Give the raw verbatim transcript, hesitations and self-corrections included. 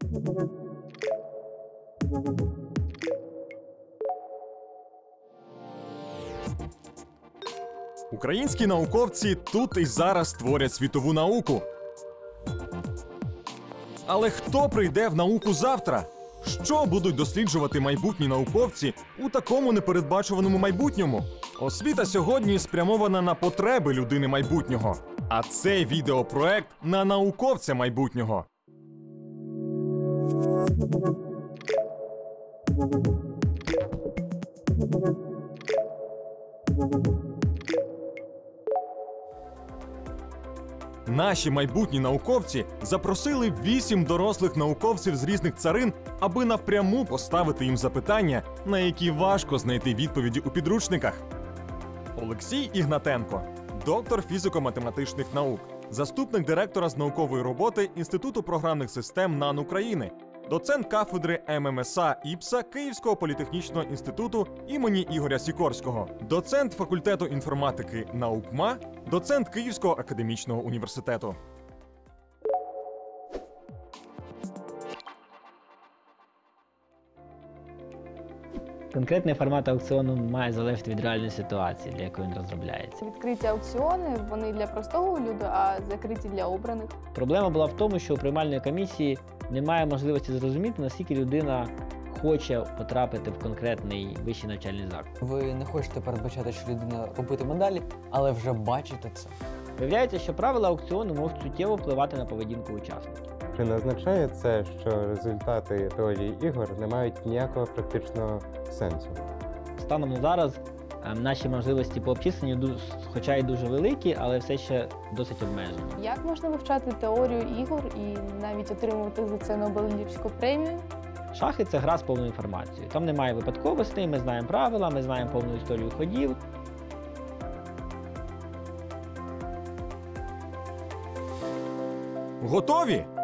Українські науковці тут і зараз творять світову науку. Але хто прийде в науку завтра? Що будуть досліджувати майбутні науковці у такому непередбачуваному майбутньому? Освіта сьогодні спрямована на потреби людини майбутнього. А цей відеопроект на науковця майбутнього. Наші майбутні науковці запросили вісім дорослих науковців з різних царин, аби напряму поставити їм запитання, на які важко знайти відповіді у підручниках. Олексій Ігнатенко – доктор фізико-математичних наук, заступник директора з наукової роботи Інституту програмних систем НАН України, доцент кафедри ем ем ес а ІПСА Київського політехнічного інституту імені Ігоря Сікорського, доцент факультету інформатики НАУКМА, доцент Київського академічного університету. Конкретний формат аукціону має залежати від реальної ситуації, для якої він розробляється. Відкриті аукціони, вони для простого люду, а закриті для обраних. Проблема була в тому, що у приймальної комісії немає можливості зрозуміти, наскільки людина хоче потрапити в конкретний вищий навчальний заклад. Ви не хочете передбачати, що людина робитиме далі, але вже бачите це. Виявляється, що правила аукціону можуть суттєво впливати на поведінку учасників. Чи не означає це, що результати теорії ігор не мають ніякого практичного сенсу? Станом на зараз наші можливості по обчисленню, хоча й дуже великі, але все ще досить обмежені. Як можна вивчати теорію ігор і навіть отримувати за це Нобелівську премію? Шахи – це гра з повною інформацією. Там немає випадковостей, ми знаємо правила, ми знаємо повну історію ходів. Готові?